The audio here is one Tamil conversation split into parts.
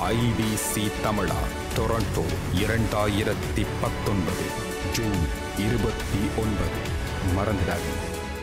ஐபிசி தமிழா டொரண்டோ 2019 ஜூன் 29 மறந்துடாதீங்க.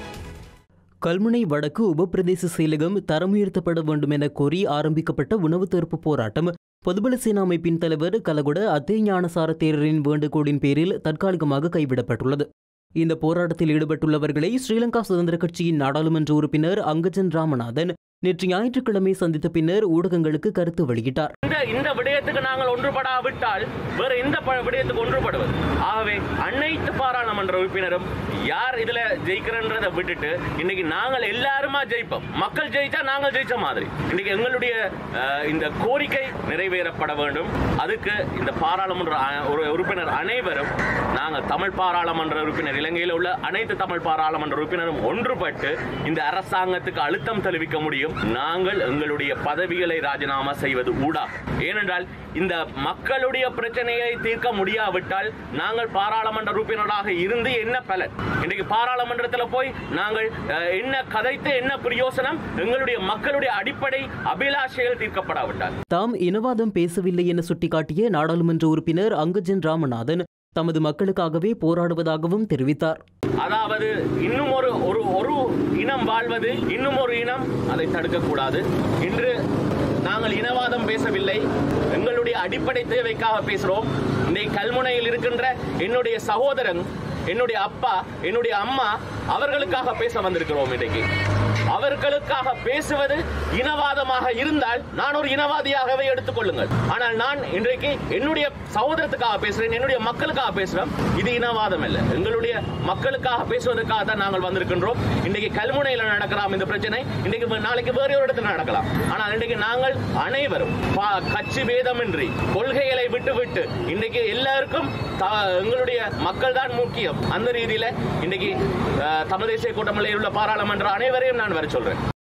கல்முனை வடக்கு உபப்பிரதேச செயலகம் தரம் உயர்த்தப்பட வேண்டும் என கோரி ஆரம்பிக்கப்பட்ட உணவு தடுப்பு போராட்டம் பொதுபல சேனா அமைப்பின் தலைவர் கலகுட அத்தே ஞானசார தேரரின் வேண்டுகோளின் பேரில் தற்காலிகமாக கைவிடப்பட்டுள்ளது. இந்த போராட்டத்தில் ஈடுபட்டுள்ளவர்களை ஸ்ரீலங்கா சுதந்திர கட்சியின் நாடாளுமன்ற உறுப்பினர் அங்கஜன் ராமநாதன் நேற்று ஞாயிற்றுக்கிழமை சந்தித்த பின்னர் ஊடகங்களுக்கு கருத்து வெளியிட்டார். இந்த விடயத்துக்கு நாங்கள் ஒன்றுபடாவிட்டால் வேறு எந்த விடயத்துக்கு ஒன்றுபடுவது? ஆகவே அனைத்து பாராளுமன்ற உறுப்பினரும் யார் இதுல ஜெயிக்கிறன்றதை விட்டுட்டு இன்னைக்கு நாங்கள் எல்லாருமா ஜெயிப்போம். மக்கள் ஜெயிச்சா நாங்கள் ஜெயிச்ச மாதிரி இன்னைக்கு எங்களுடைய இந்த கோரிக்கை நிறைவேறப்பட வேண்டும். அதுக்கு இந்த பாராளுமன்ற உறுப்பினர் அனைவரும் நாங்கள் தமிழ் பாராளுமன்ற உறுப்பினர் இலங்கையில் உள்ள அனைத்து தமிழ் பாராளுமன்ற உறுப்பினரும் ஒன்றுபட்டு இந்த அரசாங்கத்துக்கு அழுத்தம் தெரிவிக்க முடியும். நாங்கள் எங்களுடைய பதவிகளை ராஜினாமா செய்வது ஊடா. ஏனென்றால் இந்த மக்களுடைய பிரச்சனையை தீர்க்க முடியாவிட்டால் நாங்கள் பாராளுமன்ற உறுப்பினராக இருந்து என்ன பலன்? இன்றைக்கு பாராளுமன்றத்தில் போய் நாங்கள் என்ன கதைத்து என்ன பிரயோசனம்? எங்களுடைய மக்களுடைய அடிப்படை அபிலாஷைகள் தீர்க்கப்படாவிட்டால். தாம் இனவாதம் பேசவில்லை என சுட்டிக்காட்டிய நாடாளுமன்ற உறுப்பினர் அங்கஜன் ராமநாதன் தமது மக்களுக்காகவே போராடுவதாகவும் தெரிவித்தார். அதாவது இன்னும் ஒரு இனம் வாழ்வது இன்னும் ஒரு இனம் அதை தடுக்கக்கூடாது. இன்று நாங்கள் இனவாதம் பேசவில்லை, எங்களுடைய அடிப்படை தேவைக்காக பேசுகிறோம். இன்னைக்கு கல்முனையில் இருக்கின்ற என்னுடைய சகோதரன், என்னுடைய அப்பா, என்னுடைய அம்மா, அவர்களுக்காக பேச வந்திருக்கிறோம். இன்றைக்கு அவர்களுக்காக பேசுவது இனவாதமாக இருந்தால் நான் ஒரு இனவாதியாகவே எடுத்துக்கொள்ளுங்கள். ஆனால் நான் இன்றைக்கு என்னுடைய சகோதரத்துக்காக பேசுறேன், என்னுடைய மக்களுக்காக பேசுறேன். இது இனவாதம் அல்ல. எங்களுடைய மக்களுக்காக பேசுவதற்காக தான் நாங்கள் வந்திருக்கின்றோம். இன்றைக்கு கல்முனையில் நடக்கலாம் இந்த பிரச்சனை, இன்றைக்கு நாளைக்கு வேறு ஒரு இடத்தில் நடக்கலாம். ஆனால் இன்றைக்கு நாங்கள் அனைவரும் கட்சி பேதமின்றி கொள்கைகளை விட்டு இன்றைக்கு எல்லாருக்கும் எங்களுடைய மக்கள் தான் முக்கியம். அந்த ரீதியில இன்றைக்கு தமிழ் தேசிய கூட்டமைப்பில் உள்ள பாராளுமன்ற அனைவரையும் நான் வர சொல்றேன்.